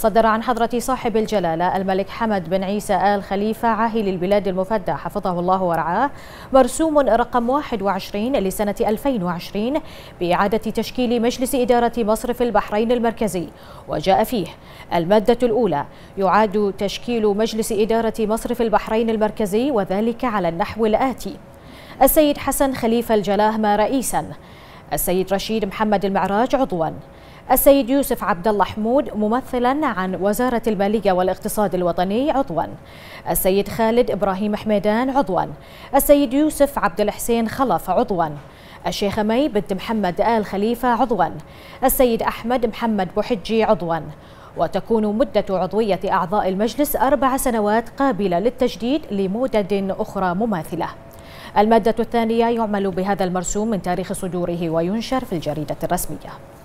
صدر عن حضرة صاحب الجلالة الملك حمد بن عيسى آل خليفة عاهل البلاد المفدى حفظه الله ورعاه مرسوم رقم 21 لسنة 2020 بإعادة تشكيل مجلس إدارة مصرف البحرين المركزي، وجاء فيه المادة الأولى: يعاد تشكيل مجلس إدارة مصرف البحرين المركزي وذلك على النحو الآتي: السيد حسن خليفة الجلاهمة رئيسا، السيد رشيد محمد المعراج عضوا، السيد يوسف عبد الله حمود ممثلا عن وزارة المالية والاقتصاد الوطني عضوا، السيد خالد إبراهيم حميدان عضوا، السيد يوسف عبد الحسين خلف عضوا، الشيخة مي بنت محمد آل خليفة عضوا، السيد أحمد محمد بوحجي عضوا. وتكون مدة عضوية أعضاء المجلس 4 سنوات قابلة للتجديد لمدد أخرى مماثلة. المادة الثانية: يعمل بهذا المرسوم من تاريخ صدوره وينشر في الجريدة الرسمية.